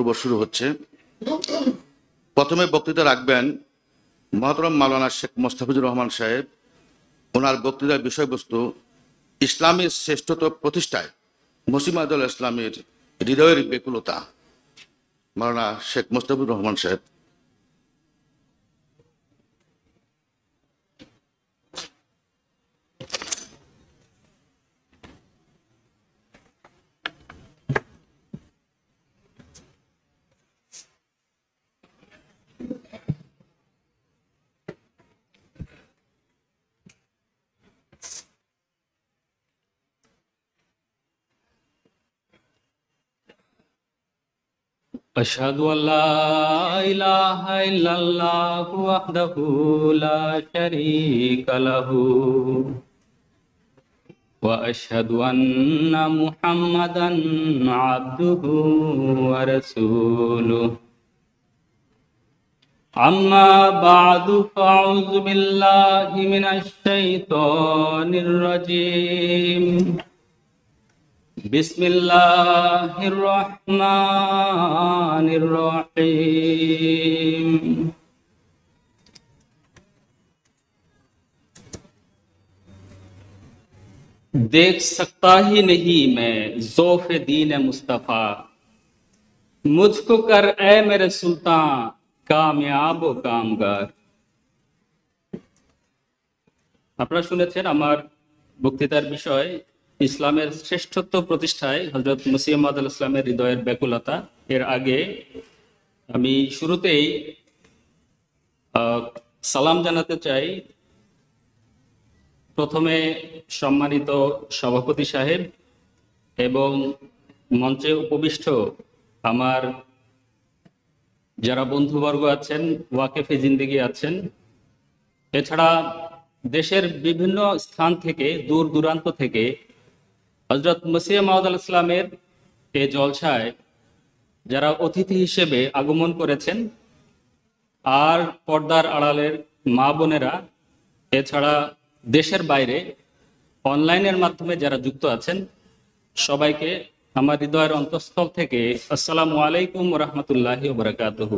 পর্ব শুরু হচ্ছে। প্রথমে বক্তৃতা রাখবেন মহতরম মাওলানা শেখ মোস্তাফিজুর রহমান সাহেব। ওনার বক্তৃতার বিষয়বস্তু ইসলামের শ্রেষ্ঠত্ব প্রতিষ্ঠায় মসিমাদুল ইসলামের হৃদয়ের ব্যাকুলতা। মাওলানা শেখ মোস্তাফিজুর রহমান সাহেব। अशहदु अल्ला इलाहा इल्लल्लाह वहदहु ला शरीका लहु व अशहदु अन्ना मुहम्मदन अब्दुहु व रसूलुहु अम्मा बअदु फअऊज़ु बिल्लाहि मिनश शैतानिर रजीम बिस्मिल्लाहिर्रहमानिर्रहीम। देख सकता ही नहीं मैं ज़ौफ़ दीन मुस्तफ़ा, मुझको कर ए मेरे सुल्तान कामयाब ও কামগার। আপনারা শুনেছেন আমার বক্তৃতার বিষয় ইসলামের শ্রেষ্ঠত্ব প্রতিষ্ঠায় হযরত মসিহ মাউদ আলাইহিস সালামের হৃদয়ের ব্যাকুলতা। এর আগে আমি শুরুতেই সালাম জানাতে চাই প্রথমে সম্মানিত সভাপতি সাহেব এবং মঞ্চে উপবিষ্ট আমার যারা বন্ধুবর্গ আছেন, ওয়াকেফে জিন্দেগি আছেন, এছাড়া দেশের বিভিন্ন স্থান থেকে দূর দূরান্ত থেকে হযরত মসিহ মাউদ আলাইহিস সালামের এই জলসায় যারা অতিথি হিসেবে আগমন করেছেন, আর পর্দার আড়ালের মা বোনেরা, এছাড়া দেশের বাইরে অনলাইনের মাধ্যমে যারা যুক্ত আছেন, সবাইকে আমার হৃদয়ের অন্তঃস্থল থেকে আসসালামু আলাইকুম ওয়া রাহমাতুল্লাহি ওয়া বারাকাতুহু।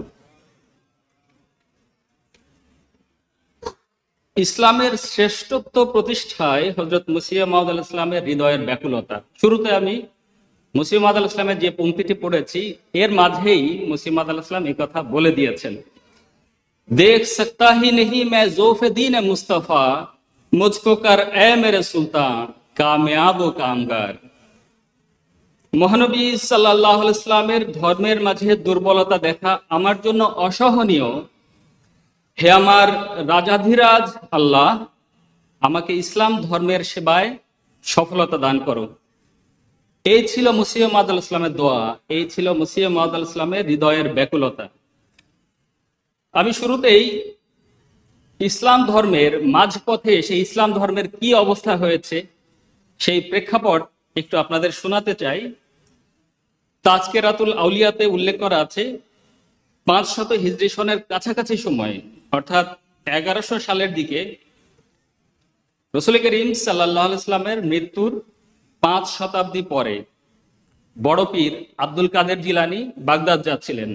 ইসলামের শ্রেষ্ঠত্ব প্রতিষ্ঠায় হযরত মসিহ মাউদ আলাইহিস সালামের হৃদয়ের ব্যাকুলতা। শুরুতে আমি মসিহ মাউদ আলাইহিস সালামের যে পংক্তিটি পড়েছি এর মাঝেই মসিহ মাউদ আলাইহিস সালাম এই কথা বলে দিয়েছেন। দেখ सकता ही नहीं मैं ज़ौफ़ दीन मुस्तफ़ा, मुझको कर ए मेरे सुल्तान कामयाब ও কামগার। মহানবী সাল্লাল্লাহু আলাইহি ওয়াসাল্লামের ধর্মের মাঝে দুর্বলতা দেখা আমার জন্য অসহনীয়। হে আমার রাজাধিরাজ আল্লাহ, আমাকে ইসলাম ধর্মের সেবায় সফলতা দান করো। এই ছিল মসিহ মাউদ আলাইহিস সালামের দোয়া, এই ছিল মসিহ মাউদ আলাইহিস সালামের হৃদয়ের ব্যাকুলতা। আমি শুরুতেই ইসলাম ধর্মের মাঝপথে সেই ইসলাম ধর্মের কি অবস্থা হয়েছে সেই প্রেক্ষাপট একটু আপনাদের শোনাতে চাই। তাজকিরাতুল আউলিয়াতে উল্লেখ করা আছে 500 হিজরি সনের কাছাকাছি সময়ে, অর্থাৎ 1100 সালের দিকে রাসূল করিম সাল্লাল্লাহু আলাইহি ওয়াসাল্লামের মৃত্যুর 5 শতাব্দী পরে বড় পীর আব্দুল কাদের জিলানী বাগদাদ যাচ্ছিলেন।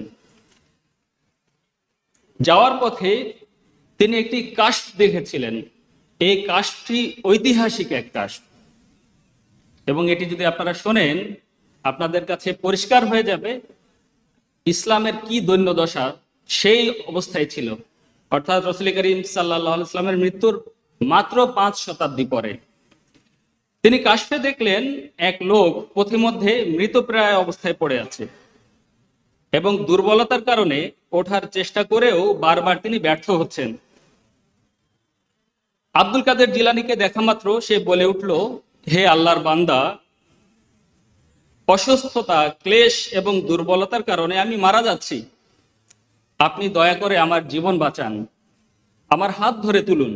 যাওয়ার পথে তিনি একটি কাশফ দেখেছিলেন। এই কাশফটি ঐতিহাসিক এক কাশফ, এবং এটি যদি আপনারা শোনেন আপনাদের কাছে পরিষ্কার হয়ে যাবে ইসলামের কি দৈন্যদশা সেই অবস্থায় ছিল, অর্থাৎ রাসূল করিম সাল্লাল্লাহু আলাইহি ওয়াসাল্লামের মৃত্যুর মাত্র 5 শতাব্দী পরে। তিনি কাশফে দেখলেন এক লোক পথিমধ্যে মৃতপ্রায় অবস্থায় পড়ে আছে এবং দুর্বলতার কারণে ওঠার চেষ্টা করেও বারবার তিনি ব্যর্থ হচ্ছেন। আব্দুল কাদের জিলানীকে দেখা মাত্র সে বলে উঠল, হে আল্লাহর বান্দা, অসুস্থতা, ক্লেশ এবং দুর্বলতার কারণে আমি মারা যাচ্ছি। আপনি দয়া করে আমার জীবন বাঁচান, আমার হাত ধরে তুলুন।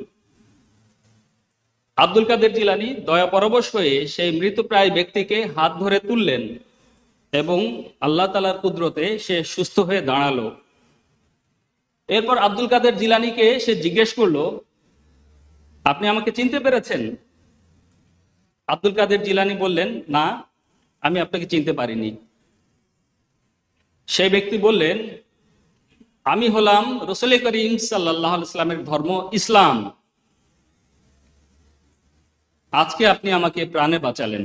আব্দুল কাদের জিলানী দয়া পরবশ হয়ে সেই মৃতপ্রায় ব্যক্তিকে হাত ধরে তুললেন এবং আল্লাহ তাআলার কুদরতে সে সুস্থ হয়ে দাঁড়ালো। এরপর আব্দুল কাদের জিলানীকে সে জিজ্ঞেস করলো, আপনি আমাকে চিনতে পেরেছেন? আব্দুল কাদের জিলানী বললেন, না, আমি আপনাকে চিনতে পারিনি। সেই ব্যক্তি বললেন, আমি হলাম রাসূল করিম সাল্লাল্লাহু আলাইহি ওয়াসাল্লামের ধর্ম ইসলাম, আজকে আপনি আমাকে প্রাণে বাঁচালেন।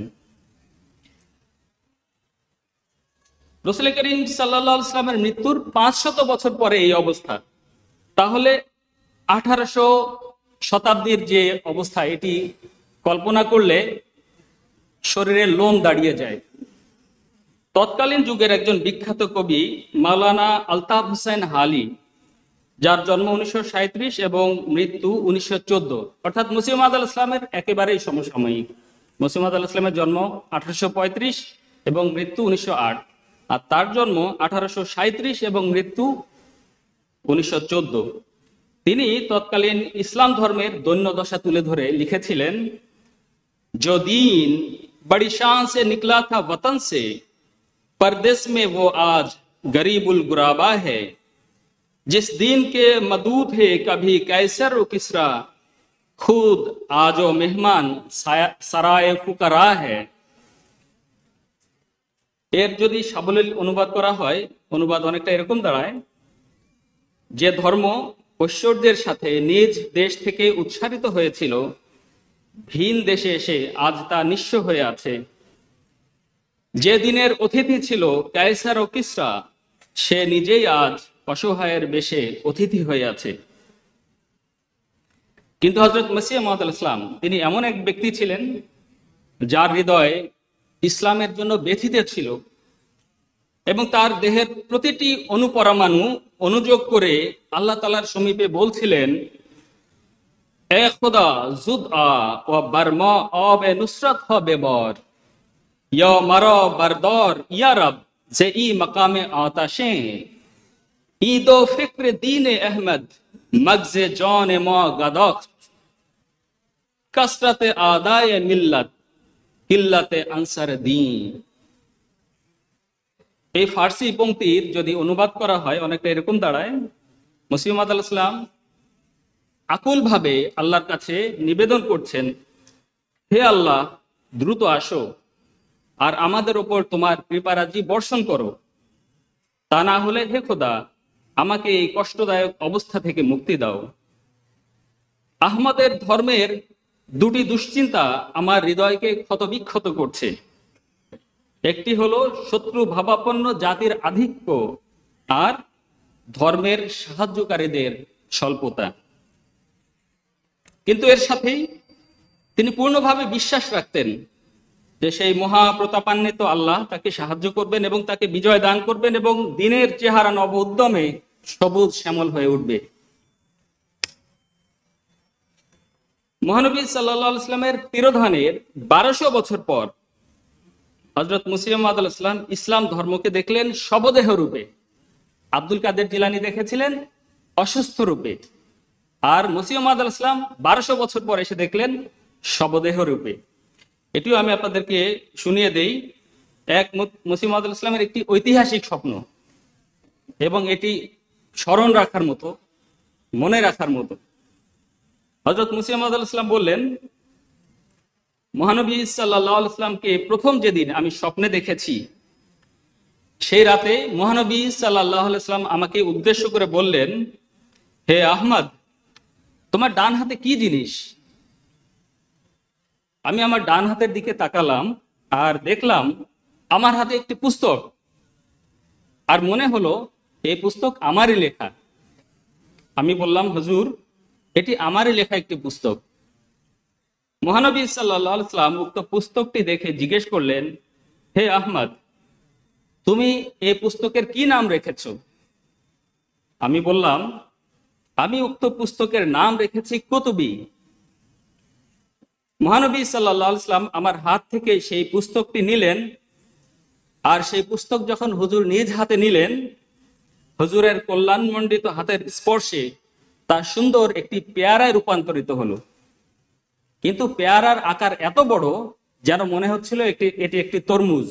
রাসূল করিম সাল্লাল্লাহু আলাইহি ওয়াসাল্লামের মৃত্যুর 500 বছর পরে এই অবস্থা, তাহলে 1800 শতাব্দীর যে অবস্থা, এটি কল্পনা করলে শরীরের লোম দাঁড়িয়ে যায়। তৎকালীন যুগের একজন বিখ্যাত কবি মাওলানা আলতাফ হোসেন হালি, যার জন্ম 1937 এবং মৃত্যু 1914, অর্থাৎ মসিহ মাউদ আলাইহিস সালামের একেবারেই সমসাময়িক। মসিহ মাউদ আলাইহিস সালামের জন্ম 1835 এবং মৃত্যু 1908, আর তার জন্ম 1837 এবং মৃত্যু 1914। তিনি তৎকালীন ইসলাম ধর্মের দৈন্যদশা তুলে ধরে লিখেছিলেন, जो दीन बड़ी शान से निकला था वतन से, परदेश में वो आज गरीबुल गुराबा है। जिस दीन के मदूद है कभी कैसर व किसरा, खुद आजो मेहमान सराय फुकरा है। এর যদি সাবলীল অনুবাদ করা হয়, অনুবাদ অনেকটা এরকম দাঁড়ায়, যে ধর্ম ঐশ্বর্যের সাথে নিজ দেশ থেকে উৎসারিত হয়েছিল, ভিন দেশে এসে আজ তা নিঃস্ব হয়ে আছে। যে দিনের অতিথি ছিল কায়সার ও কিসরা, সে নিজেই আজ অসহায়ের বেশে অতিথি হয়ে আছে। কিন্তু হযরত মসিহ মাউদ আলাইহিস সালাম তিনি এমন এক ব্যক্তি ছিলেন যার হৃদয় ইসলামের জন্য ব্যথিত ছিল এবং তার দেহের প্রতিটি অনুপরমাণু অনুযোগ করে আল্লাহ তাআলার সমীপে বলছিলেন, এ খুদা জুদ আ ও বরমা আব এ নুসরত হ বেবর, ইয়া মারা বরদর ইয়া রব জে ই মকামে আতাশে, ঈদ ও ফিক্র দীন আহমদ মগজে জান মা গদখত, কসরত আদায়ে মিল্লাত কিল্লাতে আনসার দ্বীন। এই ফার্সি পংক্তির যদি অনুবাদ করা হয় অনেকটা এরকম দাঁড়ায়, মসিহ মাউদ আলাইহিস সালাম আকুল ভাবে আল্লাহর কাছে নিবেদন করছেন, হে আল্লাহ, দ্রুত আসো আর আমাদের উপর তোমার কৃপারাজি বর্ষণ করো, তা না হলে হে খোদা আমাকে এই কষ্টদায়ক অবস্থা থেকে মুক্তি দাও। আহমদের ধর্মের দুটি দুশ্চিন্তা আমার হৃদয়কে ক্ষতবিক্ষত করছে। একটি হলো শত্রু ভাবাপন্ন জাতির আধিক্য, আর ধর্মের সাহায্যকারীদের স্বল্পতা। কিন্তু এর সাথেই তিনি পূর্ণভাবে বিশ্বাস রাখতেন যে সেই মহাপ্রতাপান্বিত আল্লাহ তাকে সাহায্য করবেন এবং তাকে বিজয় দান করবেন এবং দিনের চেহারা নব উদ্যমে সবুজ শ্যামল হয়ে উঠবে। মহানবী সাল্লাল্লাহু আলাইহি ওয়াসাল্লামের তিরোধানের 1200 বছর পর হযরত মসিহ মাউদ আলাইহিস সালাম ইসলাম ধর্মকে দেখলেন শবদেহ রূপে। আব্দুল কাদের জিলানী দেখেছিলেন অসুস্থ রূপে, আর মসিহ মাউদ আলাইহিস সালাম 1200 বছর পর এসে দেখলেন শবদেহ রূপে। এটিও আমি আপনাদেরকে শুনিয়ে দেই। এক মসিহ মাউদ আলাইহিস সালামের একটি ঐতিহাসিক স্বপ্ন, এবং এটি স্মরণ রাখার মতো, মনে রাখার মতো। হযরত মসিহ মাউদ আলাইহিস সালাম বললেন, মহানবী সাল্লাল্লাহু আলাইহি ওয়াসাল্লামকে প্রথম যেদিন আমি স্বপ্নে দেখেছি, সেই রাতে মহানবী সাল্লাল্লাহু আলাইহি ওয়াসাল্লাম আমাকে উদ্দেশ্য করে বললেন, হে আহমদ, তোমার ডান হাতে কি জিনিস? আমি আমার ডান হাতের দিকে তাকালাম আর দেখলাম আমার হাতে একটি পুস্তক, আর মনে হলো এই পুস্তক আমারই লেখা। আমি বললাম, হুজুর, এটি আমারই লেখা একটি পুস্তক। মহানবী সাল্লাল্লাহু আলাইহি ওয়াসাল্লাম উক্ত পুস্তকটি দেখে জিজ্ঞেস করলেন, হে আহমদ, তুমি এই পুস্তকের কি নাম রেখেছ? আমি বললাম, আমি উক্ত পুস্তকের নাম রেখেছি কুতুবী। মহানবী সাল্লাল্লাহু আলাইহি ওয়াসাল্লাম আমার হাত থেকে সেই পুস্তকটি নিলেন, আর সেই পুস্তক যখন হুজুর নিজ হাতে নিলেন, হুজুরের কল্যাণমণ্ডিত হাতের স্পর্শে তা সুন্দর একটি পেয়ারায় রূপান্তরিত হলো। কিন্তু পেয়ারার আকার এত বড় যেন মনে হচ্ছিল এটি একটি তরমুজ।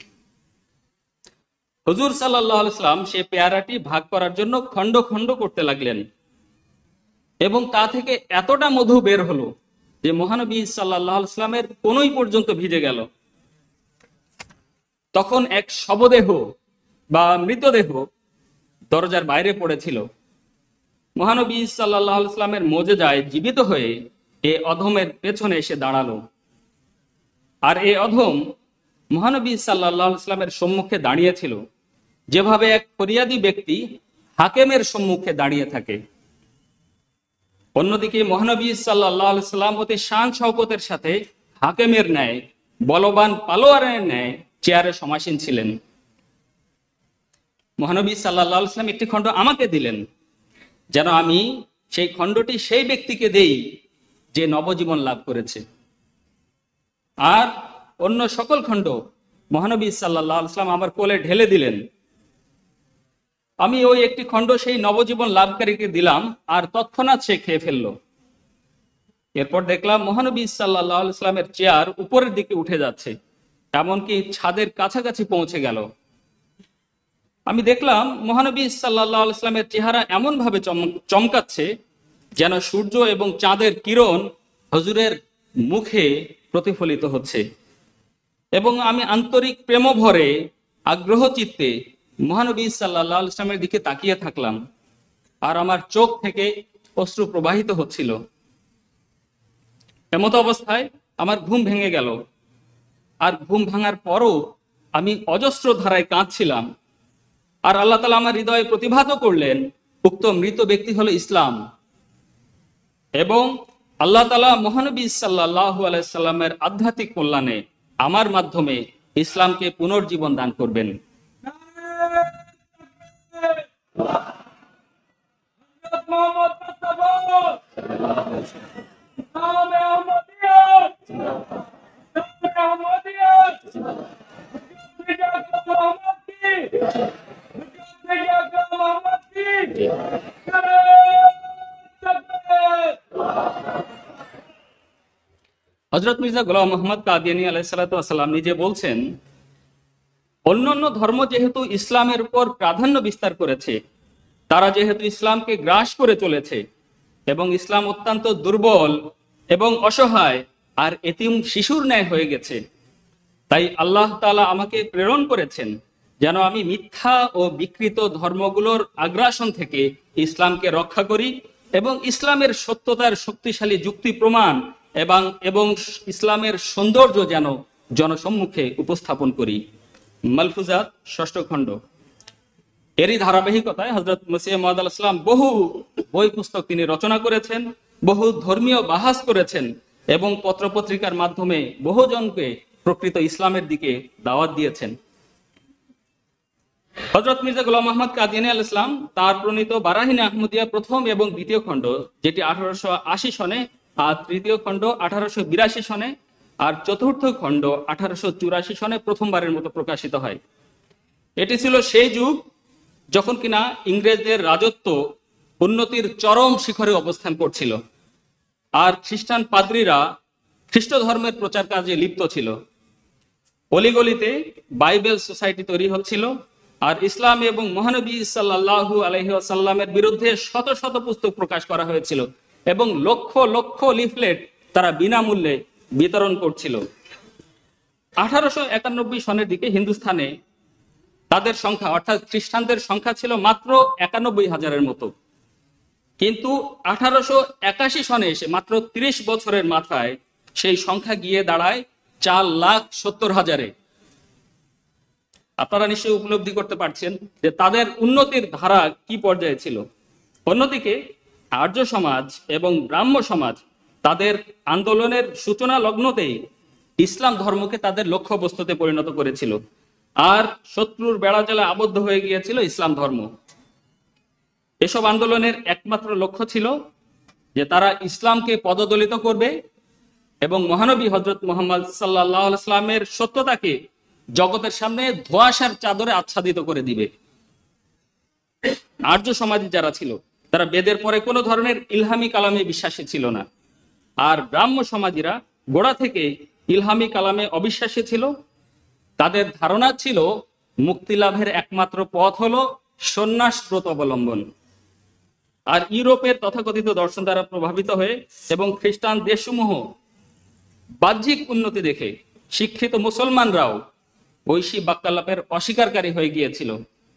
হুজুর সাল্লাল্লাহু আলাইহি ওয়াসাল্লাম সেই পেয়ারাটি ভাগ করার জন্য খণ্ড খণ্ড করতে লাগলেন, এবং তা থেকে এতটা মধু বের হলো যে মহানবী সাল্লাল্লাহু আলাইহি ওয়াসাল্লামের কোনই পর্যন্ত ভিজে গেল। তখন এক শবদেহ বা মৃতদেহ দরজার বাইরে পড়েছিল। মহানবী সাল্লাল্লাহু আলাইহি সাল্লামের মোজেজায় জীবিত হয়ে এ অধমের পেছনে এসে দাঁড়ালো। আর এ অধম মহানবী সাল্লাল্লাহু আলাইহি সাল্লামের সম্মুখে দাঁড়িয়েছিল যেভাবে এক ফরিয়াদি ব্যক্তি হাকেমের সম্মুখে দাঁড়িয়ে থাকে। অন্যদিকে মহানবী সাল্লাল্লাহু আলাইহি সাল্লাম অতি শান শওকতের সাথে হাকেমের ন্যায়, বলবান পালোয়ারের ন্যায় চেয়ারে সমাসীন ছিলেন। মহানবী সাল্লাল্লাহু আলাইহি সাল্লাম একটি খণ্ড আমাকে দিলেন, যেন আমি সেই খণ্ডটি সেই ব্যক্তিকে দেই যে নবজীবন লাভ করেছে। আর অন্য সকল খণ্ড মহানবী সাল্লাল্লাহু আলাইহি সাল্লাম আমার কোলে ঢেলে দিলেন। আমি ওই একটি খণ্ড সেই নবজীবন লাভকারীকে দিলাম, আর তৎক্ষণাৎ সে খেয়ে ফেলল। এরপর দেখলাম মহানবী সাল্লাল্লাহু আলাইহি সাল্লামের চেয়ার উপরের দিকে উঠে যাচ্ছে, এমনকি ছাদের কাছাকাছি পৌঁছে গেল। আমি দেখলাম মহানবী সাল্লাল্লাহু আলাইহি সাল্লামের চেহারা এমন ভাবে চমকাচ্ছে যেন সূর্য এবং চাঁদের কিরণ হুজুরের মুখে প্রতিফলিত হচ্ছে। এবং আমি আন্তরিক প্রেম ভরে আগ্রহ চিত্তে মহানবী সাল্লাল্লাহু আলাইহি সাল্লামের দিকে তাকিয়ে থাকলাম, আর আমার চোখ থেকে অশ্রু প্রবাহিত হচ্ছিল। এমত অবস্থায় আমার ঘুম ভেঙে গেল, আর ঘুম ভাঙার পরও আমি অজস্র ধারায় কাঁদছিলাম। আর আল্লাহ তাআলা আমার হৃদয়ে প্রতিভাত করলেন উক্ত মৃত ব্যক্তি হলো ইসলাম, এবং আল্লাহ তাআলা মহানবী সাল্লাল্লাহু আলাইহি সাল্লামের আধ্যাত্মিক কল্যাণে আমার মাধ্যমে ইসলামকে পুনর্জীবন দান করবেন। হযরত মির্জা গোলাম মোহাম্মদ কাদিয়ানী আলাইহিস সালাতু ওয়াস সালাম নিজে বলছেন, অন্যান্য ধর্ম যেহেতু ইসলামের উপর প্রাধান্য বিস্তার করেছে, তারা যেহেতু ইসলামকে গ্রাস করে চলেছে, এবং ইসলাম অত্যন্ত দুর্বল এবং অসহায় আর এতিম শিশুর ন্যায় হয়ে গেছে, তাই আল্লাহ তাআলা আমাকে প্রেরণ করেছেন যেন আমি মিথ্যা ও বিকৃত ধর্মগুলোর আগ্রাসন থেকে ইসলামকে রক্ষা করি এবং ইসলামের সত্যতার শক্তিশালী যুক্তি প্রমাণ এবং ইসলামের সৌন্দর্য যেন জনসম্মুখে উপস্থাপন করি। মালফুজাত ৬ষ্ঠ খণ্ড। এরই ধারাবাহিকতায় হযরত মসিহ মাউদ আলাইহিস সালাম বহু বই পুস্তক তিনি রচনা করেছেন, বহু ধর্মীয় বাহাস করেছেন, এবং পত্রপত্রিকার মাধ্যমে বহুজনকে প্রকৃত ইসলামের দিকে দাওয়াত দিয়েছেন। হযরত মির্জা গোলাম মোহাম্মদ কাদিয়ানী আলাইহিস সালাম তার প্রণীত বারাহিনে আহমদিয়া প্রথম এবং দ্বিতীয় খণ্ড, যেটি 1880 সনে, আর তৃতীয় খণ্ড 1882 সনে, আর চতুর্থ খণ্ড 1884 সনে প্রথমবারের মতো প্রকাশিত হয়। এটি ছিল সেই যুগ যখন কিনা ইংরেজদের রাজত্ব উন্নতির চরম শিখরে অবস্থান করছিল, আর খ্রিস্টান পাদ্রীরা খ্রিস্ট ধর্মের প্রচার কাজে লিপ্ত ছিল। অলিগলিতে বাইবেল সোসাইটি তৈরি হচ্ছিল, আর ইসলাম এবং মহানবী সাল্লাল্লাহু আলাইহি ওয়াসাল্লামের বিরুদ্ধে শত শত পুস্তক প্রকাশ করা হয়েছিল, এবং লক্ষ লক্ষ লিফলেট তারা বিনামূল্যে বিতরণ করছিল। 1891 সনের দিকে হিন্দুস্থানে তাদের সংখ্যা, অর্থাৎ খ্রিস্টানদের সংখ্যা ছিল মাত্র 91,000-এর মতো, কিন্তু 1881 সনে এসে মাত্র 30 বছরের মাথায় সেই সংখ্যা গিয়ে দাঁড়ায় 4,70,000-এ। আপনারা নিশ্চয়ই উপলব্ধি করতে পারছেন যে তাদের উন্নতির ধারা কি পর্যায়ে ছিল। অন্যদিকে আর্য সমাজ এবং ব্রাহ্ম সমাজ তাদের আন্দোলনের সূচনা লগ্নতেই ইসলাম ধর্মকে তাদের লক্ষ্যবস্তুতে পরিণত করেছিল, আর শত্রুর বেড়াজালে আবদ্ধ হয়ে গিয়েছিল ইসলাম ধর্ম। এসব আন্দোলনের একমাত্র লক্ষ্য ছিল যে তারা ইসলামকে পদদলিত করবে এবং মহানবী হযরত মুহাম্মদ সাল্লাল্লাহু আলাইহি ওয়াসাল্লামের সত্যতাকে জগতের সামনে ধোঁয়াশার চাদরে আচ্ছাদিত করে দিবে। আর্য সমাজে যারা ছিল তারা বেদের পরে কোনো ধরনের ইলহামি কালামে বিশ্বাসী ছিল না, আর ব্রাহ্ম সমাজীরা গোড়া থেকে ইলহামি কালামে অবিশ্বাসী ছিল। তাদের ধারণা ছিল মুক্তি লাভের একমাত্র পথ হলো সন্ন্যাস ব্রত অবলম্বন। আর ইউরোপের তথাকথিত দর্শন দ্বারা প্রভাবিত হয়ে এবং খ্রিস্টান দেশসমূহ বাহ্যিক উন্নতি দেখে শিক্ষিত মুসলমানরাও ঐশী বাক্যালাপের অস্বীকারী হয়ে গিয়েছিল,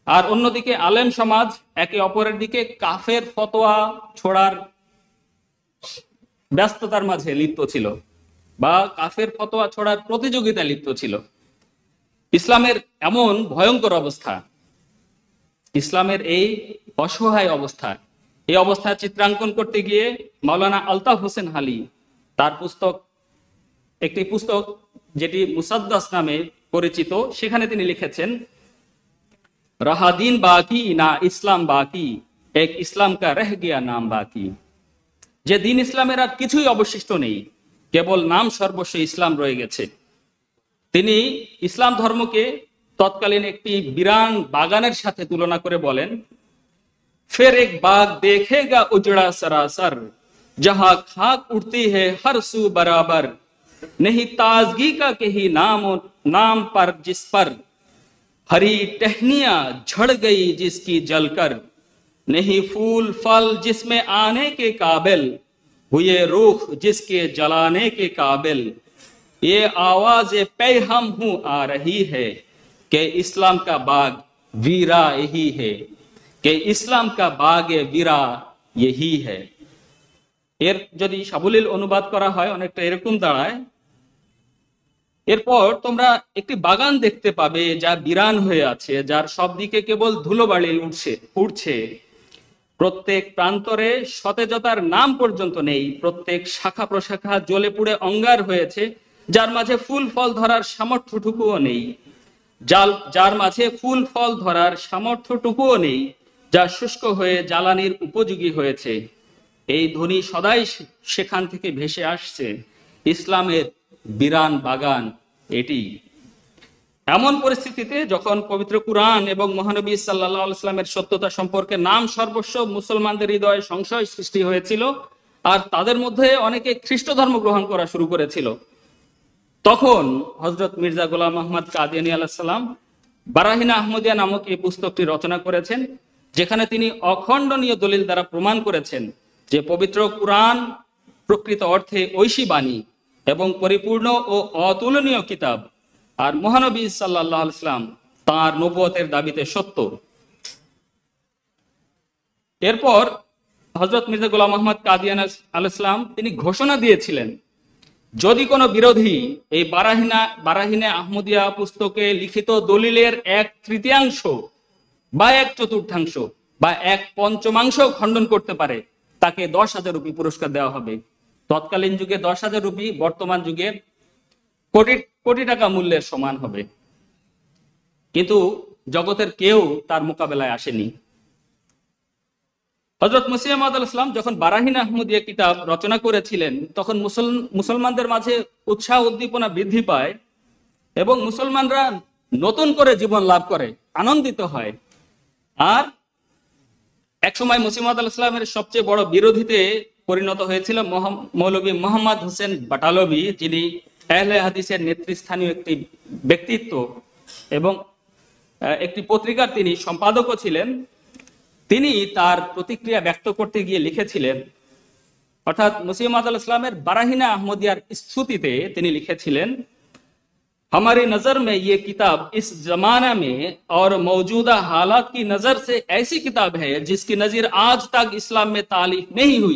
আর অন্যদিকে আলেম সমাজ একে অপরের দিকে কাফের ফতোয়া ছোড়ার ব্যস্ততার মাঝে লিপ্ত ছিল, বা কাফের ফতোয়া ছোড়ার প্রতিযোগিতায় লিপ্ত ছিল। ইসলামের এমন ভয়ঙ্কর অবস্থা, ইসলামের এই অসহায় অবস্থা, এই অবস্থা চিত্রাঙ্কন করতে গিয়ে মাওলানা আলতাফ হোসেন হালি তার একটি পুস্তক যেটি মুসাদ্দাস নামে পরিচিত, সেখানে তিনি লিখেছেন, রহা দিন বাকি না ইসলাম বাকি, এক ইসলাম কা রহ গিয়া নাম বাকি। যে দিন ইসলামের আর কিছুই অবশিষ্ট নেই, কেবল নাম সর্বস্ব ইসলাম রয়ে গেছে। তিনি ইসলাম ধর্মকে তৎকালীন একটি বিরান বাগানের সাথে তুলনা করে বলেন, ফের এক বাগ দেখেগা উজড়া সরাসর, जहां खाक उड़ती है हर सू बराबर, नहीं ताजगी का कहीं नाम पर जिस पर, हरी टहनियां झड़ गई जिसकी जलकर, नहीं फूल फल जिसमें आने के काबिल, हुए रूह जिसके जलाने के काबिल, ये आवाज पैहम हूं आ रही है कि इस्लाम का बाग वीरा यही है, कि इस्लाम का बाग वीरा यही है। এর যদি সাবলীল অনুবাদ করা হয় অনেকটা এরকম দাঁড়ায়, এরপর তোমরা একটি বাগান দেখতে পাবে যা বিরান হয়ে আছে, যার সব দিকে কেবল ধুলোবালি উঠছে, প্রত্যেক প্রান্তরে সতেজতার নাম পর্যন্ত নেই, প্রত্যেক শাখা প্রশাখা জ্বলে পুড়ে অঙ্গার হয়েছে, যার মাঝে ফুল ফল ধরার সামর্থ্যটুকুও নেই, যার মাঝে ফুল ফল ধরার সামর্থ্যটুকুও নেই, যা শুষ্ক হয়ে জ্বালানির উপযোগী হয়েছে। এই ধ্বনি সদাই সেখান থেকে ভেসে আসছে, ইসলামের বিরান বাগান এটি। এমন পরিস্থিতিতে যখন পবিত্র কুরআন এবং মহানবী সাল্লাল্লাহু আলাইহি ওয়াসাল্লামের সত্যতা সম্পর্কে নাম সর্বস্ব মুসলমানদের হৃদয়ে সংশয় সৃষ্টি হয়েছিল, আর তাদের মধ্যে অনেকে খ্রিস্ট ধর্ম গ্রহণ করা শুরু করেছিল, তখন হযরত মির্জা গোলাম আহমদ কাদিয়ানী আলাইহিস সালাম বারাহিনা আহমদিয়া নামক এই পুস্তকটি রচনা করেছেন, যেখানে তিনি অখণ্ডনীয় দলিল দ্বারা প্রমাণ করেছেন যে পবিত্র কুরআন প্রকৃত অর্থে ঐশী বাণী এবং পরিপূর্ণ ও অতুলনীয় কিতাব, আর মহানবী সাল্লাল্লাহু আলাইহি ওয়াসাল্লাম তাঁর নবুয়তের দাবিতে সত্য। এরপর হযরত মির্জা গোলাম আহমদ কাদিয়ানী আলাইহিস সালাম তিনি ঘোষণা দিয়েছিলেন, যদি কোনো বিরোধী এই বারাহিনে আহমদিয়া পুস্তকে লিখিত দলিলের 1/3 বা 1/4 বা 1/5 খণ্ডন করতে পারে, তাকে 10,000 রুপি পুরস্কার দেওয়া হবে। তৎকালীন যুগে 10,000 রুপি বর্তমান যুগের কোটি টাকা মূল্যের সমান হবে। কিন্তু জগতের কেউ তার মোকাবেলায় আসেনি। হযরত মসিহ মাউদ আলাইহিস সালাম যখন বারাহিন আহমদিয়া কিতাব রচনা করেছিলেন, তখন মুসলমানদের মাঝে উৎসাহ উদ্দীপনা বৃদ্ধি পায় এবং মুসলমানরা নতুন করে জীবন লাভ করে আনন্দিত হয়। আর একসময় মসিহ মাউদ আলাইহিস সালামের সবচেয়ে বড় বিরোধীতে পরিণত হয়েছিল মৌলভী মোহাম্মদ হোসেন বাটালভী, যিনি আহলে হাদিসের নেতৃস্থানীয় একটি ব্যক্তিত্ব এবং একটি পত্রিকার তিনি সম্পাদকও ছিলেন। তিনি তার প্রতিক্রিয়া ব্যক্ত করতে গিয়ে লিখেছিলেন, অর্থাৎ মসিহ মাউদ আলাইহিস সালামের বারাহিনা আহমদিয়ার স্তুতিতে তিনি লিখেছিলেন, हमारी नजर में ये किताब इस जमाना में और मौजूदा हालात की नजर से ऐसी किताब है जिसकी नजीर आज तक इस्लाम में तालीफ नहीं हुई।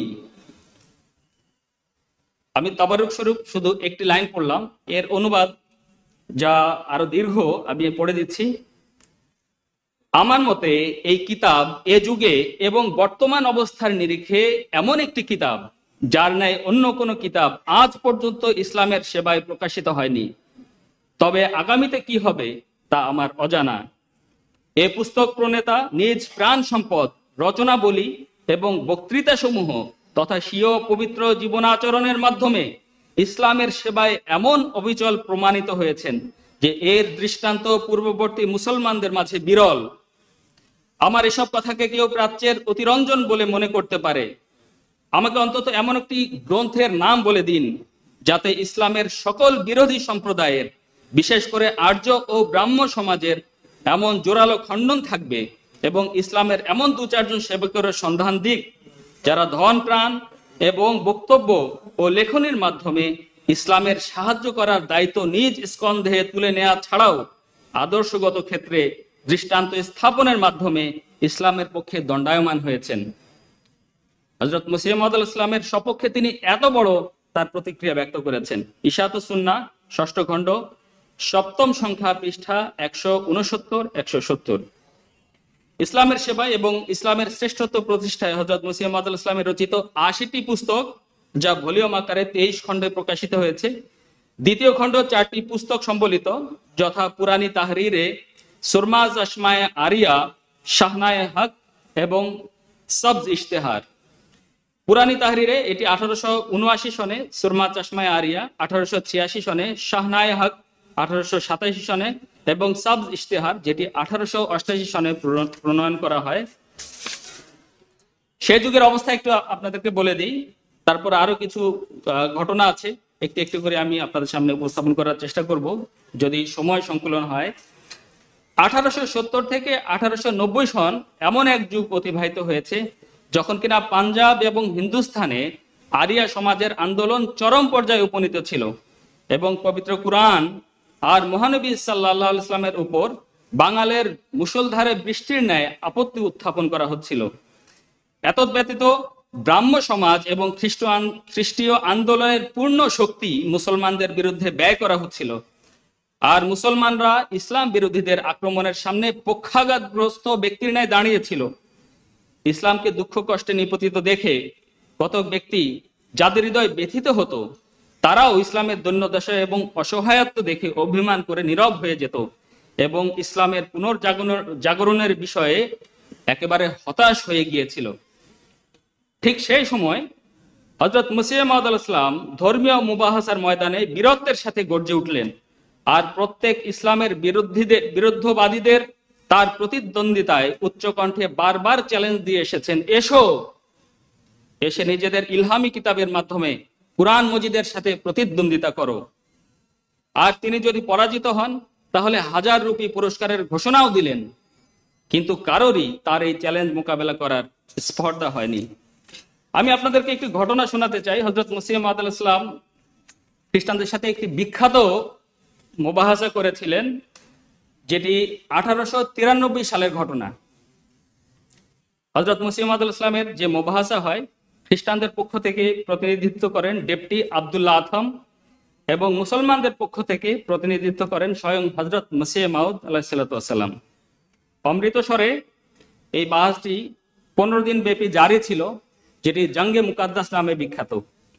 আমি তাবারুক স্বরূপ শুধু একটি লাইন পড়লাম, এর অনুবাদ যা আরো দীর্ঘ আমি পড়ে দিচ্ছি। আমার মতে এই কিতাব এ যুগে এবং বর্তমান অবস্থার নিরিখে এমন একটি কিতাব যার ন্যায় অন্য কোনো কিতাব আজ পর্যন্ত ইসলামের সেবায় প্রকাশিত হয়নি। তবে আগামীতে কি হবে তা আমার অজানা। এ পুস্তক প্রণেতা নিজ প্রাণ সম্পদ, রচনাবলী এবং বক্তৃতা সমূহ তথা স্বীয় পবিত্র জীবনাচরণের মাধ্যমে ইসলামের সেবায় এমন অবিচল প্রমাণিত হয়েছেন যে এর দৃষ্টান্ত পূর্ববর্তী মুসলমানদের মাঝে বিরল। আমার এসব কথাকে কেউ প্রাচ্যের অতিরঞ্জন বলে মনে করতে পারে, আমাকে অন্তত এমন একটি গ্রন্থের নাম বলে দিন যাতে ইসলামের সকল বিরোধী সম্প্রদায়ের, বিশেষ করে আর্য ও ব্রাহ্ম সমাজের এমন জোরালো খণ্ডন থাকবে এবং ইসলামের এমন 2-4 সেবকের সন্ধান দিক যারা ধন প্রাণ এবং বক্তব্য ও লেখনির মাধ্যমে ইসলামের সাহায্য করার দায়িত্ব নিজ স্কন্ধে তুলে নেওয়া ছাড়াও আদর্শগত ক্ষেত্রে দৃষ্টান্ত স্থাপনের মাধ্যমে ইসলামের পক্ষে দণ্ডায়মান হয়েছেন। হযরত মসিহ মাউদ আলাইহিস সালামের সপক্ষে তিনি এত বড় তার প্রতিক্রিয়া ব্যক্ত করেছেন। ইশাতুস সুন্নাহ 6ষ্ঠ খণ্ড 7ম সংখ্যা পৃষ্ঠা 169-170। ইসলামের সেবায় এবং ইসলামের শ্রেষ্ঠত্ব প্রতিষ্ঠায় হযরত মসিহ মাউদ আলাইহিস সালামের রচিত 80টি পুস্তক, যা ভলিউম আকারে 23 খণ্ডে প্রকাশিত হয়েছে। দ্বিতীয় খণ্ড 4টি পুস্তক সম্বলিত, যথা পুরানি তাহরিরে, সুরমাজ আশমায়ে আরিয়া, শাহনায়ে হক এবং সবজ ইশতেহার। পুরানি তাহরিরে এটি 1879 সনে, সুরমাজ আশমায়ে আরিয়া 1886 সনে, শাহনায়ে হক 1887 সনে এবং সবজ ইশতেহার যেটি 1888 সনে প্রণয়ন করা হয়। সে যুগের অবস্থা একটু আপনাদেরকে বলে দিই, তারপর আরো কিছু ঘটনা আছে, একটু একটু করে আমি আপনাদের সামনে উপস্থাপন করার চেষ্টা করব যদি সময় সংকুলন হয়। 1870 থেকে 1890 সন এমন এক যুগ অতিবাহিত হয়েছে যখন কিনা পাঞ্জাব এবং হিন্দুস্থানে আরিয়া সমাজের আন্দোলন চরম পর্যায়ে উপনীত ছিল এবং পবিত্র কুরআন আর মহানবী সাল্লাল্লাহু আলাইহি ওয়াসাল্লামের উপর বাঙালের মুষলধারে বৃষ্টির ন্যায় আপত্তি উত্থাপন করা হচ্ছিল। এতদ ব্যতীত ব্রাহ্ম সমাজ এবং খ্রিস্টীয় আন্দোলনের পূর্ণ শক্তি মুসলমানদের বিরুদ্ধে ব্যয় করা হচ্ছিল, আর মুসলমানরা ইসলাম বিরোধীদের আক্রমণের সামনে পক্ষাঘাতগ্রস্ত ব্যক্তির ন্যায় দাঁড়িয়েছিল। ইসলামকে দুঃখ কষ্টে নিপতিত দেখে কতক ব্যক্তি যাদের হৃদয় ব্যথিত হতো, তারাও ইসলামের দৈন্যদশা এবং অসহায়ত্ব দেখে অভিমান করে নীরব হয়ে যেত এবং ইসলামের পুনর্জাগরণের বিষয়ে একেবারে হতাশ হয়ে গিয়েছিল। ঠিক সেই সময় হযরত মসিহ মাউদ আলাইহিস সালাম ধর্মীয় মুবাহাসার ময়দানে বীরত্বের সাথে গর্জে উঠলেন, আর প্রত্যেক ইসলামের বিরুদ্ধবাদীদের তার প্রতিদ্বন্দ্বিতায় উচ্চকণ্ঠে বারবার চ্যালেঞ্জ দিয়ে এসেছেন, এসে নিজেদের ইলহামি কিতাবের মাধ্যমে কুরআন মজিদের সাথে প্রতিদ্বন্দ্বিতা করো। আর তিনি যদি পরাজিত হন তাহলে 1000 রুপি পুরস্কারের ঘোষণাও দিলেন, কিন্তু কারোরই তার এই চ্যালেঞ্জ মোকাবেলা করার স্পর্ধা হয়নি। আমি আপনাদেরকে একটি ঘটনা শোনাতে চাই। হযরত মসিহ মাউদ আলাইহিস সালাম খ্রিস্টানদের সাথে একটি বিখ্যাত মুবাহাসা করেছিলেন, যেটি 1893 সালের ঘটনা। হযরত মসিহ মাউদ আলাইহিস সালামের যে মুবাহাসা হয়, খ্রিস্টানদের পক্ষ থেকে প্রতিনিধিত্ব করেন ডেপ্টি আব্দুল্লাহ আথম এবং মুসলমানদের পক্ষ থেকে প্রতিনিধিত্ব করেন স্বয়ং হযরত মসিহ মাউদ আলাইহিস সালাম। অমৃতসরে এই বাহাসটি 15 দিন ব্যাপী জারি ছিল, যেটি জঙ্গে মুকাদ্দাস নামে বিখ্যাত।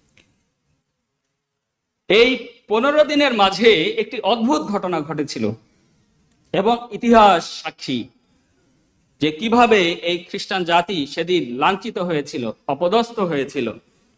এই 15 দিনের মাঝে একটি অদ্ভুত ঘটনা ঘটেছিল এবং ইতিহাস সাক্ষী যে কিভাবে এই খ্রিস্টান জাতি সেদিন লাঞ্ছিত হয়েছিল, অপদস্থ হয়েছিল।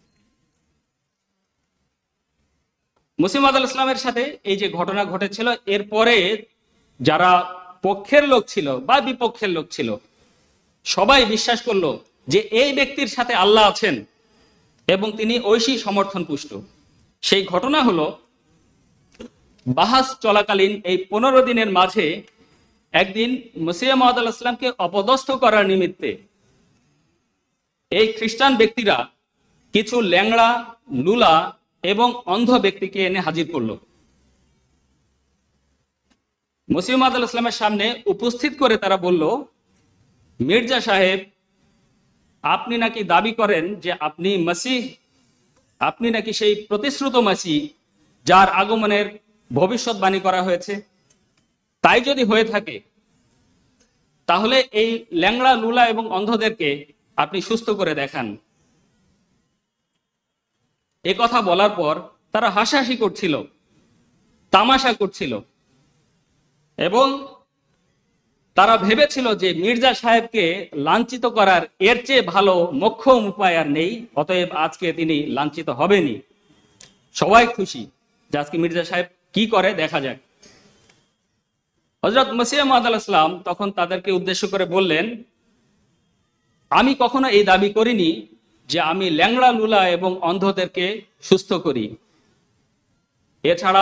মসিহ মাউদ আলাইহিস সালামের সাথে এই যে ঘটনা ঘটেছিল, এরপরে যারা পক্ষের লোক ছিল বা বিপক্ষের লোক ছিল, সবাই বিশ্বাস করলো যে এই ব্যক্তির সাথে আল্লাহ আছেন এবং তিনি ঐশী সমর্থন পুষ্ট। সেই ঘটনা হলো, বাহাস চলাকালীন এই 15 দিনের মাঝে একদিন মসিহ মাউদ আলাইহিস সালামকে অপদস্থ করার নিমিত্তে এই খ্রিস্টান ব্যক্তিরা কিছু ল্যাংড়া, লুলা এবং অন্ধ ব্যক্তিকে এনে হাজির করলো। মসিহ মাউদ আলাইহিস সালামের সামনে উপস্থিত করে তারা বলল, মির্জা সাহেব, আপনি নাকি দাবি করেন যে আপনি মসিহ, আপনি নাকি সেই প্রতিশ্রুত মসিহ যার আগমনের ভবিষ্যৎবাণী করা হয়েছে। তাই যদি হয়ে থাকে তাহলে এই ল্যাংড়া, লুলা এবং অন্ধদেরকে আপনি সুস্থ করে দেখান। এ কথা বলার পর তারা হাসাহাসি করছিল, তামাশা করছিল এবং তারা ভেবেছিল যে মির্জা সাহেবকে লাঞ্ছিত করার এর চেয়ে ভালো মোক্ষম উপায় আর নেই, অতএব আজকে তিনি লাঞ্ছিত হবেনই। সবাই খুশি যে আজকে মির্জা সাহেব কি করে দেখা যাক। হযরত মসিহ মাউদ আলাইহিস সালাম তখন তাদেরকে উদ্দেশ্য করে বললেন, আমি কখনো এই দাবি করিনি যে আমি ল্যাংড়া, লুলা এবং অন্ধদেরকে সুস্থ করি। এছাড়া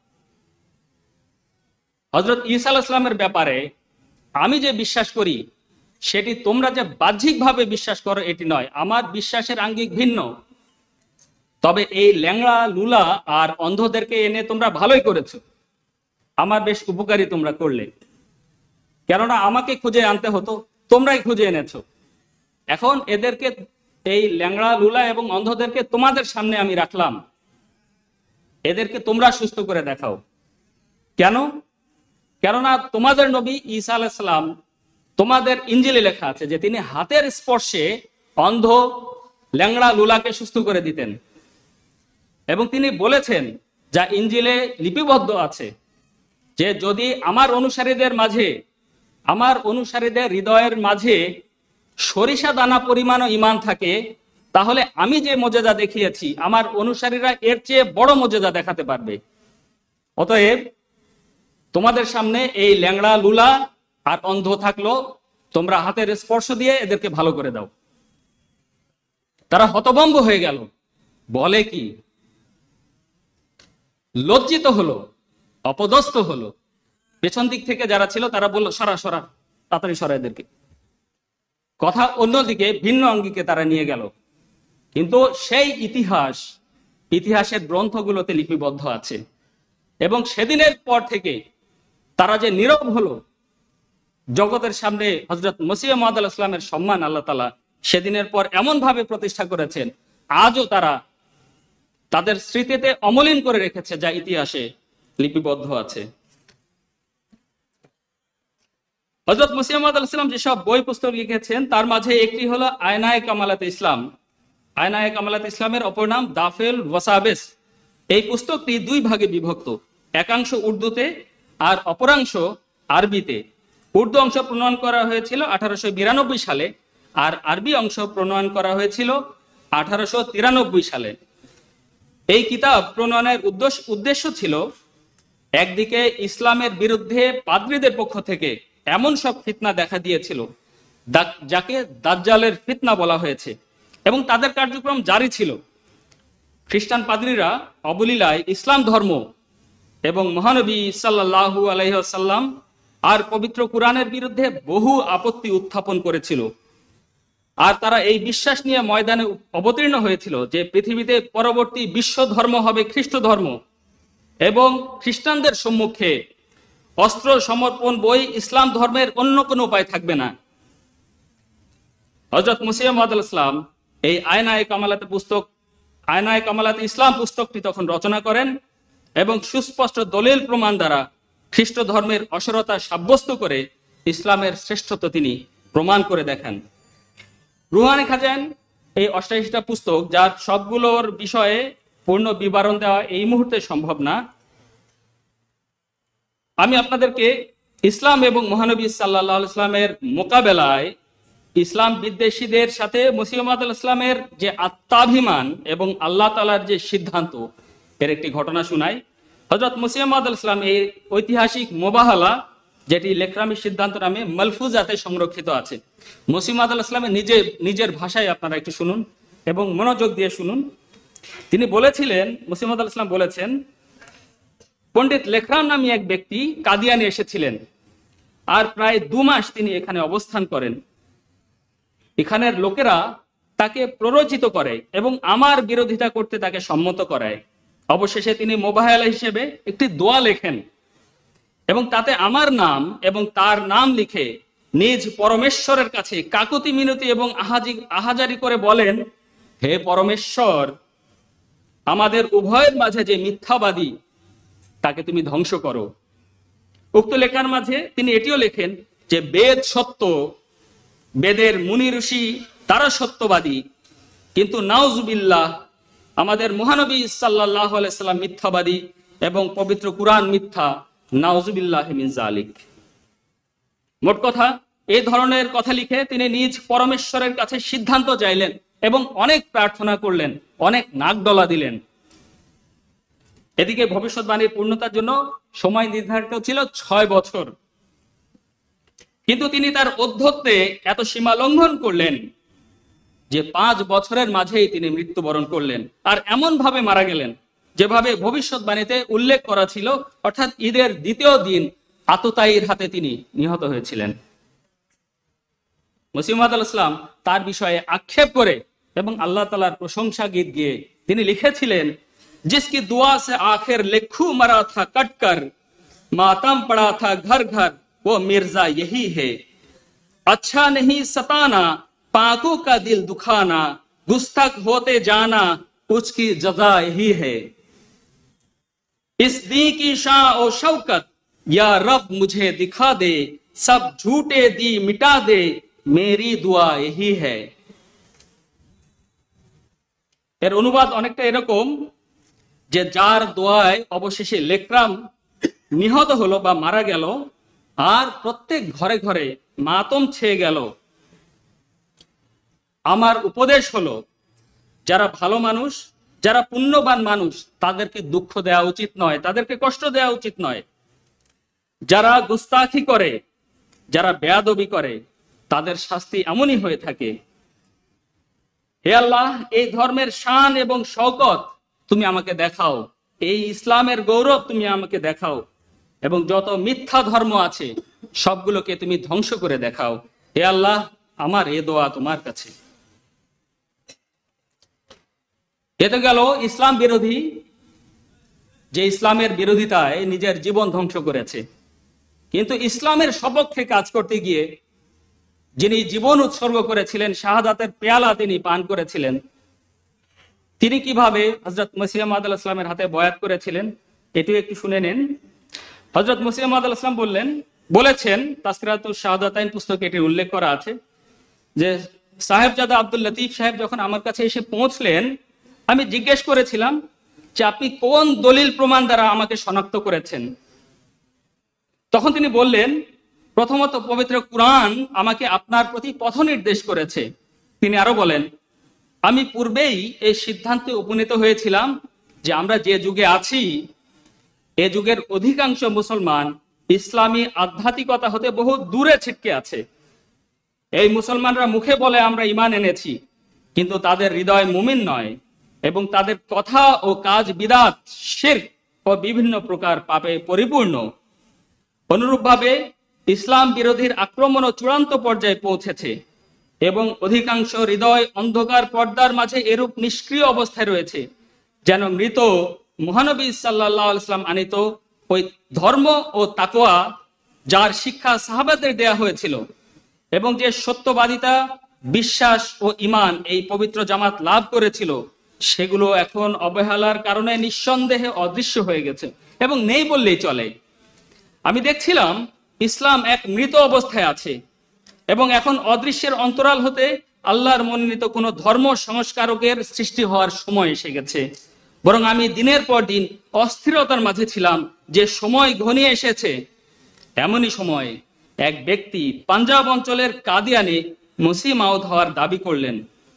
হযরত ঈসা আলাইহিস সালামের ব্যাপারে আমি যে বিশ্বাস করি সেটি তোমরা যে বাহ্যিকভাবে বিশ্বাস করো এটি নয়, আমার বিশ্বাসের আঙ্গিক ভিন্ন। তবে এই ল্যাংড়া, লুলা আর অন্ধদেরকে এনে তোমরা ভালোই করেছো, আমার বেশ উপকারী তোমরা করলে। কেননা আমাকে খুঁজে আনতে হতো, তোমরাই খুঁজে এনেছো। এখন এদেরকে, এই ল্যাংড়া লুলা এবং অন্ধদেরকে তোমাদের সামনে আমি রাখলাম, এদেরকে তোমরা সুস্থ করে দেখাও। কেন? কেননা তোমাদের নবী ঈসা আলাইহিস সালাম, তোমাদের ইঞ্জিলে লেখা আছে যে তিনি হাতের স্পর্শে অন্ধ ল্যাংড়া লুলাকে সুস্থ করে দিতেন। এবং তিনি বলেছেন, যা ইঞ্জিলে লিপিবদ্ধ আছে, যে যদি আমার অনুসারীদের হৃদয়ের মাঝে সরিষা দানা পরিমাণও ঈমান থাকে, তাহলে আমি যে মজেজা দেখিয়েছি আমার অনুসারীরা এর চেয়ে বড় মজেজা দেখাতে পারবে। অতএব তোমাদের সামনে এই ল্যাংড়া লুলা আর অন্ধ থাকলো, তোমরা হাতের স্পর্শ দিয়ে এদেরকে ভালো করে দাও। তারা হতভম্ব হয়ে গেল, বলে কি, লজ্জিত হলো, অপদস্থ হলো। পেছন দিক থেকে যারা ছিল তারা বলল, সরা সরা, তাড়াতাড়ি সরা এদেরকে। কথা অন্যদিকে, ভিন্ন অঙ্গিকে তারা নিয়ে গেল। কিন্তু সেই ইতিহাসের গ্রন্থগুলোতে লিপিবদ্ধ আছে। এবং সেদিনের পর থেকে তারা যে নীরব হলো, জগতের সামনে হযরত মসিহ মাউদ আলাইহিস সালামের সম্মান আল্লাহ তাআলা সেদিনের পর এমন ভাবে প্রতিষ্ঠা করেছেন, আজও তারা তাদের স্মৃতিতে অমলিন করে রেখেছে, যা ইতিহাসে লিপিবদ্ধ আছে। হযরত মসিহ মাউদ আলাইহিস সালাম যেসব বই পুস্তক লিখেছেন, তার মাঝে একটি হলো আয়নায়ে কামালাতে ইসলাম। আয়নায়ে কামালাতে ইসলামের অপর নাম দাফেল ওয়াসাবেস। এই পুস্তকটি দুই ভাগে বিভক্ত, একাংশ উর্দুতে আর অপরাংশ আরবিতে। উর্দু অংশ প্রণয়ন করা হয়েছিল 1892 সালে, আর আরবি অংশ প্রণয়ন করা হয়েছিল 1893 সালে। এই কিতাব প্রণয়নের উদ্দেশ্য ছিল, একদিকে ইসলামের বিরুদ্ধে পাদ্রীদের পক্ষ থেকে এমন সব ফিতনা দেখা দিয়েছিল, যাকে দাজ্জালের ফিতনা বলা হয়েছে, এবং তাদের কার্যক্রম জারি ছিল। খ্রিস্টান পাদ্রীরা অবলীলায় ইসলাম ধর্ম এবং মহানবী সাল্লাল্লাহু আলাইহি ওয়াসাল্লাম আর পবিত্র কুরআনের বিরুদ্ধে বহু আপত্তি উত্থাপন করেছিল। আর তারা এই বিশ্বাস নিয়ে ময়দানে অবতীর্ণ হয়েছিল যে পৃথিবীতে পরবর্তী বিশ্ব ধর্ম হবে খ্রিস্ট ধর্ম, এবং খ্রিস্টানদের সম্মুখে অস্ত্র সমর্পণ বই ইসলাম ধর্মের অন্য কোনো উপায় থাকবে না। হযরত মসিহ মাউদ আলাইহিস সালাম এই আয়নায়ে কামালাতে ইসলাম পুস্তকটি তখন রচনা করেন, এবং সুস্পষ্ট দলিল প্রমাণ দ্বারা খ্রিস্ট ধর্মের অসরতা সাব্যস্ত করে ইসলামের শ্রেষ্ঠত্ব তিনি প্রমাণ করে দেখান। রুহানি খাজান এই 88টা পুস্তক, যার সবগুলোর বিষয়ে পূর্ণ বিবরণ দেওয়া এই মুহূর্তে সম্ভব না। আমি আপনাদেরকে ইসলাম এবং মহানবী সাল্লাল্লাহু আলাইহি ওয়াসাল্লামের মোকাবেলায় ইসলাম বিদ্বেষীদের সাথে মসিহ মাউদ আলাইহিস সালামের যে আত্মাভিমান এবং আল্লাহ তাআলার যে সিদ্ধান্ত, এর একটি ঘটনা শোনাই। হযরত মসিহ মাউদ আলাইহিস সালাম এই ঐতিহাসিক মোবাহালা, যেটি লেকরামি সিদ্ধান্ত নামে মালফুজাতে সংরক্ষিত আছে, মসিহ মাউদ আলাইহিস সালামের নিজের ভাষায় আপনারা একটু শুনুন এবং মনোযোগ দিয়ে শুনুন। তিনি বলেছিলেন, মসিহ মাউদ আলাইহিস সালাম বলেছেন, পণ্ডিত লেকরাম নামী এক ব্যক্তি কাদিয়ানে এসেছিলেন, আর প্রায় 2 মাস তিনি এখানে অবস্থান করেন। এখানের লোকেরা তাকে প্ররোচিত করে এবং আমার বিরোধিতা করতে তাকে সম্মত করায়। অবশেষে তিনি মোবাহালা হিসেবে একটি দোয়া লেখেন, এবং তাতে আমার নাম এবং তার নাম লিখে নিজ পরমেশ্বরের কাছে কাকুতি মিনতি এবং আহাজারি করে বলেন, হে পরমেশ্বর, আমাদের উভয়ের মাঝে যে মিথ্যাবাদী, তাকে তুমি ধ্বংস করো। উক্ত লেখার মাঝে তিনি এটিও লেখেন যে বেদ সত্য, বেদের মুনি ঋষি তারা সত্যবাদী, কিন্তু নাউজুবিল্লাহ, আমাদের মহানবী সাল্লাল্লাহু আলাইহি সাল্লাম মিথ্যাবাদী এবং পবিত্র কুরআন মিথ্যা, নাউজুবিল্লাহি মিন যালিক। মোট কথা, এই ধরনের কথা লিখে তিনি নিজ পরমেশ্বরের কাছে সিদ্ধান্ত চাইলেন এবং অনেক প্রার্থনা করলেন, অনেক নাক ডলা দিলেন। এদিকে ভবিষ্যৎবাণীর পূর্ণতার জন্য সময় নির্ধারিত ছিল 6 বছর, কিন্তু তিনি তার অধ্যত্বে এত সীমা লঙ্ঘন করলেন যে 5 বছরের মাঝেই তিনি মৃত্যুবরণ করলেন, আর এমন ভাবে মারা গেলেন যেভাবে ভবিষ্যৎবাণীতে উল্লেখ করা ছিল, অর্থাৎ ঈদের দ্বিতীয় দিন আততায়ীর হাতে তিনি নিহত হয়েছিলেন। মসিহ মাউদ আলাইহিস সালাম তার বিষয়ে আক্ষেপ করে এবং আল্লাহ তাআলার প্রশংসা গীত গেয়ে তিনি লিখেছিলেন, जिसकी दुआ से आखिर लिखू मरा था कटकर, मातम पड़ा था घर घर, वो मिर्जा यही है, अच्छा नहीं सताना पाकों का दिल दुखाना, गुस्ताख होते जाना उसकी जजा यही है। इस दी की शान और शौकत या रब मुझे दिखा दे, सब झूठे दी मिटा दे, मेरी दुआ यही है। এর অনুবাদ অনেকটা এরকম যে যার দোয়ায় অবশেষে লেকরাম নিহত হলো বা মারা গেল, আর প্রত্যেক ঘরে ঘরে মাতম ছেয়ে গেল, আমার উপদেশ হলো যারা ভালো মানুষ, যারা পুণ্যবান মানুষ, তাদেরকে দুঃখ দেওয়া উচিত নয়, তাদেরকে কষ্ট দেওয়া উচিত নয়। যারা গুস্তাখি করে, যারা বেয়াদবি করে, তাদের শাস্তি এমনই হয়ে থাকে। হে আল্লাহ, এই ধর্মের শান এবং শওকত তুমি আমাকে দেখাও, এই ইসলামের গৌরব তুমি আমাকে দেখাও, এবং যত মিথ্যা ধর্ম আছে সবগুলোকে তুমি ধ্বংস করে দেখাও। হে আল্লাহ, আমার এ দোয়া তোমার কাছে। এতে গেল ইসলাম বিরোধী, যে ইসলামের বিরোধিতায় নিজের জীবন ধ্বংস করেছে। কিন্তু ইসলামের সপক্ষে কাজ করতে গিয়ে যিনি জীবন উৎসর্গ করেছিলেন, শাহাদাতের পেয়ালা তিনি পান করেছিলেন, তিনি কিভাবে হযরত মসিহ মাউদ আলাইহিস সালামের হাতে বয়াত করেছিলেন এটিও একটু শুনে নেন। হযরত মসিহ মাউদ আলাইহিস সালাম বলেছেন, তাসকিরাতুশ শাহাদাতাইন পুস্তকে এটি উল্লেখ করা আছে যে সাহেবজাদা আব্দুল লতিফ সাহেব যখন আমার কাছে এসে পৌঁছলেন, আমি জিজ্ঞেস করেছিলাম যে আপনি কোন দলিল প্রমাণ দ্বারা আমাকে শনাক্ত করেছেন। তখন তিনি বললেন, প্রথমত পবিত্র কুরআন আমাকে আপনার প্রতি পথ নির্দেশ করেছে। তিনি আরো বলেন, আমি পূর্বেই এই সিদ্ধান্তে উপনীত হয়েছিলাম যে আমরা যে যুগে আছি, এ যুগের অধিকাংশ মুসলমান ইসলামী আধ্যাত্মিকতা হতে বহু দূরে ছিটকে আছে। এই মুসলমানরা মুখে বলে আমরা ঈমান এনেছি, কিন্তু তাদের হৃদয় মুমিন নয়, এবং তাদের কথা ও কাজ বিদআত, শিরক ও বিভিন্ন প্রকার পাপে পরিপূর্ণ। অনুরূপভাবে ইসলাম বিরোধীর আক্রমণও চূড়ান্ত পর্যায়ে পৌঁছেছে, এবং অধিকাংশ হৃদয় অন্ধকার পর্দার মাঝে এরূপ নিষ্ক্রিয় অবস্থায় রয়েছে, যেন মৃত মহানবী সাল্লাল্লাহু আলাইহি ওয়াসাল্লাম আনিত ওই ধর্ম ও তাকওয়া, যার শিক্ষা সাহাবাদের দেয়া হয়েছিল, এবং যে সত্যবাদিতা, বিশ্বাস ও ঈমান এই পবিত্র জামাত লাভ করেছিল, সেগুলো এখন অবহেলার কারণে নিঃসন্দেহে অদৃশ্য হয়ে গেছে এবং নেই বললেই চলে। আমি দেখছিলাম ইসলাম এক মৃত অবস্থায় আছে, এবং এখন অদৃশ্যের অন্তরাল হতে আল্লাহর মনোনীত কোনো ধর্ম সংস্কারকের সৃষ্টি হওয়ার সময় এসে গেছে। বরং আমি দিনের পর দিন অস্থিরতার মাঝে ছিলাম যে সময় ঘনিয়ে এসেছে। এমনই সময় এক ব্যক্তি পাঞ্জাব অঞ্চলের কাদিয়ানে মসিহ মাউদ হওয়ার দাবি করলেন।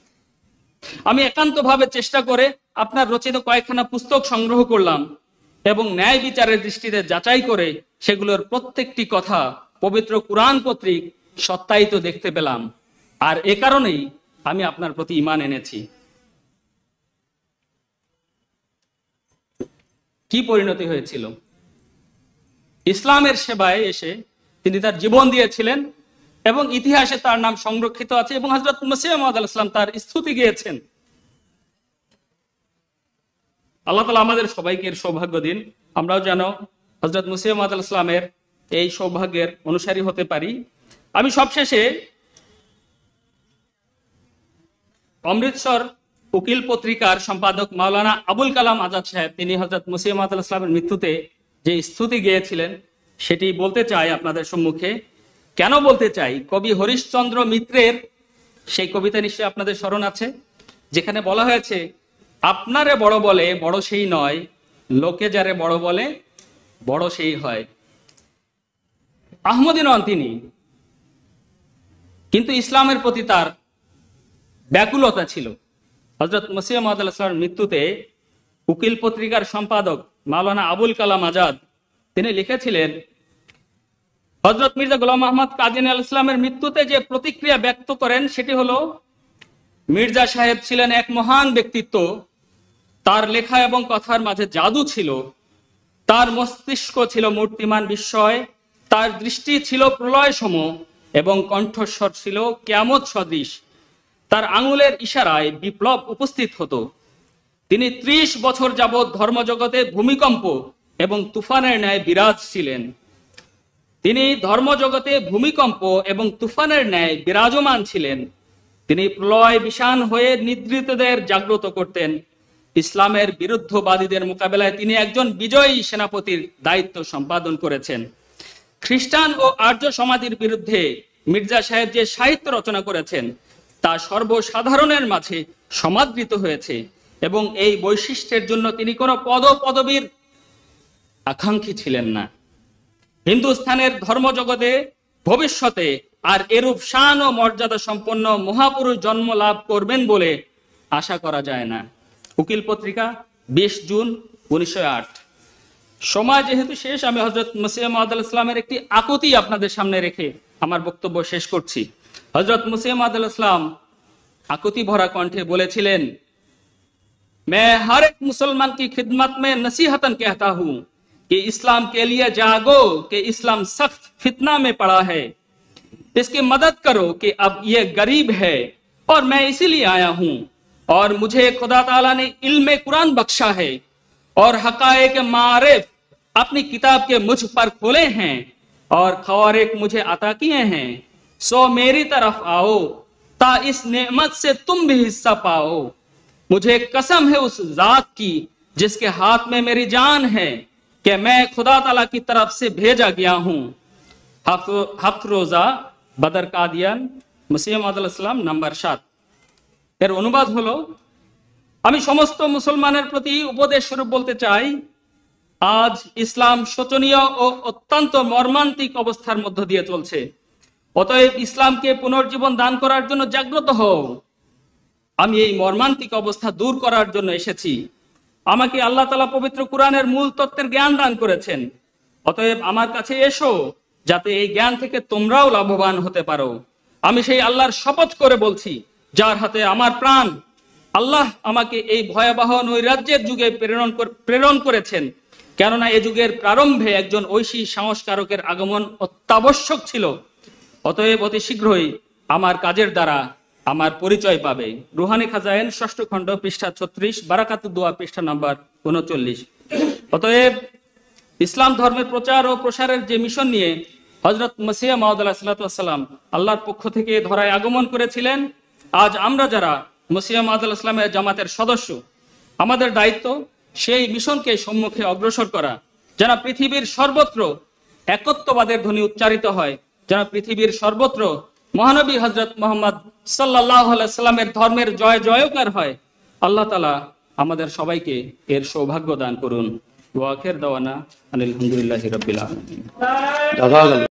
আমি একান্তভাবে চেষ্টা করে আপনার রচিত কয়েকখানা পুস্তক সংগ্রহ করলাম, এবং ন্যায় বিচারের দৃষ্টিতে যাচাই করে সেগুলোর প্রত্যেকটি কথা পবিত্র কুরআন কর্তৃক সত্যায়িত দেখতে পেলাম, আর এ কারণেই আমি আপনার প্রতি ঈমান এনেছি। কি পরিণতি হয়েছিল? ইসলামের সেবায় এসে তিনি তার জীবন দিয়েছিলেন, এবং ইতিহাসে তার নাম সংরক্ষিত আছে, এবং হযরত মসিহ মাউদ আলাইহিস সালাম তার স্তুতি গেয়েছেন। আল্লাহ তাআলা আমাদের সবাইকে এর সৌভাগ্য দিন, আমরাও যেন হযরত মসিহ মাউদ আলাইহিস সালামের এই সৌভাগ্যের অনুসারী হতে পারি। আমি সবশেষে অমৃতসর উকিল পত্রিকার সম্পাদক মাওলানা আবুল কালাম আজাদ সাহেব, তিনি হযরত মসিহ মাউদ আলাইহিস সালামের মৃত্যুতে যে স্তুতি গেয়েছিলেন সেটি বলতে চাই আপনাদের সম্মুখে। কেন বলতে চাই? কবি হরিশচন্দ্র মিত্রের সেই কবিতা নিশ্চয়ই আপনাদের স্মরণ আছে, যেখানে বলা হয়েছে, আপনারে বড় বলে বড় সেই নয়, লোকে যারে বড় বলে বড় সেই হয়। আহমদী নন তিনি, কিন্তু ইসলামের প্রতি তার ব্যাকুলতা ছিল। হযরত মসিহ মাউদ আলাইহিস সালামের মৃত্যুতে উকিল পত্রিকার সম্পাদক মাওলানা আবুল কালাম আজাদ তিনি লিখেছিলেন, হযরত মির্জা গোলাম আহমদ কাদিয়ানী আলাইহিস সালামের মৃত্যুতে যে প্রতিক্রিয়া ব্যক্ত করেন সেটি হলো, মির্জা সাহেব ছিলেন এক মহান ব্যক্তিত্ব, তার লেখা এবং কথার মাঝে জাদু ছিল, তার মস্তিষ্ক ছিল মূর্তিমান বিস্ময়, তার দৃষ্টি ছিল প্রলয় সম, এবং কণ্ঠস্বর ছিল কিয়ামত সদৃশ। তার আঙুলের ইশারায় বিপ্লব উপস্থিত হতো। তিনি 30 বছর যাবৎ ধর্মজগতে ভূমিকম্প এবং তুফানের ন্যায় বিরাজ ছিলেন। তিনি ধর্মজগতে ভূমিকম্প এবং তুফানের ন্যায় বিরাজমান ছিলেন। তিনি প্রলয় বিষাণ হয়ে নিদ্রিতদের জাগ্রত করতেন। ইসলামের বিরুদ্ধবাদীদের মোকাবেলায় তিনি একজন বিজয়ী সেনাপতির দায়িত্ব সম্পাদন করেছেন। খ্রিস্টান ও আর্য সমাজের বিরুদ্ধে মির্জা সাহেব যে সাহিত্য রচনা করেছেন তা সর্বসাধারণের মাঝে সমাদৃত হয়েছে এবং এই বৈশিষ্ট্যের জন্য তিনি কোনো পদবীর আকাঙ্ক্ষী ছিলেন না। হিন্দুস্থানের ধর্মজগতে ভবিষ্যতে আর এরূপ শান ও মর্যাদা সম্পন্ন মহাপুরুষ জন্ম লাভ করবেন বলে আশা করা যায় না। উকিল পত্রিকা 20 জুন 1908। সময় যেহেতু শেষ, আমি হযরত মসিহ মাউদ আলাইহিস সালামের একটি আকুতি আপনাদের সামনে রেখে আমার বক্তব্য শেষ করছি। হযরত মসিহ মাউদ আলাইহিস সালাম আকুতি ভরা কণ্ঠে বলেছিলেন, मैं हर एक मुसलमान की खिदमत में नसीहतन कहता हूं कि इस्लाम के लिए जागो कि इस्लाम सख्त फितना में पड़ा है, इसकी मदद करो कि अब ये गरीब है और मैं इसीलिए आया हूं और मुझे खुदा ताला ने इल्म कुरान बख्शा है और हकायक मारिफ अपनी किताब के मुझ पर खोले हैं और खवारिक मुझे अता किए हैं। सो मेरी तरफ आओ ता इस नेमत से तुम भी हिस्सा पाओ। मुझे कसम है उस जात की जिसके हाथ में मेरी जान है कि मैं खुदा ताला की तरफ से भेजा गया हूं। हफ्त रोजा बदर कादियान, मसीह माउद आलाइहिस सालाम, নাম্বার 7। এর অনুবাদ হলো, আমি সমস্ত মুসলমানের প্রতি উপদেশ স্বরূপ বলতে চাই, আজ ইসলাম শোচনীয় ও অত্যন্ত মর্মান্তিক অবস্থার মধ্য দিয়ে চলছে। অতএব ইসলামকে পুনর্জীবন দান করার জন্য জাগ্রত হও। আমি এই মর্মান্তিক অবস্থা দূর করার জন্য এসেছি। আমাকে আল্লাহ তাআলা পবিত্র কুরআনের মূল তত্ত্বের জ্ঞান দান করেছেন। অতএব আমার কাছে এসো যাতে এই জ্ঞান থেকে তোমরাও লাভবান হতে পারো। আমি সেই আল্লাহর শপথ করে বলছি যার হাতে আমার প্রাণ। আল্লাহ আমাকে এই ভয়াবহ নৈরাজ্যের যুগে প্রেরণ করেছেন, কেননা এ যুগের প্রারম্ভে একজন ঐশী সংস্কারকের আগমন অত্যাবশ্যক ছিল। অতএব অতি শীঘ্রই আমার কাজের দ্বারা আমার পরিচয় পাবে। রুহানি খাজাইন 6ষ্ঠ খণ্ড পৃষ্ঠা 36, বারাকাতুদ দোয়া পৃষ্ঠা নাম্বার 39। অতএব ইসলাম ধর্মের প্রচার ও প্রসারের যে মিশন নিয়ে হযরত মসিহ মাউদ আলাইহিস সালাম আল্লাহর পক্ষ থেকে ধরায় আগমন করেছিলেন, আজ আমরা যারা মসিহ মাউদ আলাইহিস সালামের জামাতের সদস্য, আমাদের দায়িত্ব সেই মিশনকে সম্মুখে অগ্রসর করা, যেন পৃথিবীর সর্বত্র একত্ববাদের ধ্বনি উচ্চারিত হয়, যেন পৃথিবীর সর্বত্র মহানবী হযরত মুহাম্মদ সাল্লাল্লাহু আলাইহি সাল্লামের ধর্মের জয় জয়কার হয়। আল্লাহ তাআলা আমাদের সবাইকে এর সৌভাগ্য দান করুন। ওয়া আখির দাওয়ানা আলহামদুলিল্লাহি রাব্বিল আলামিন।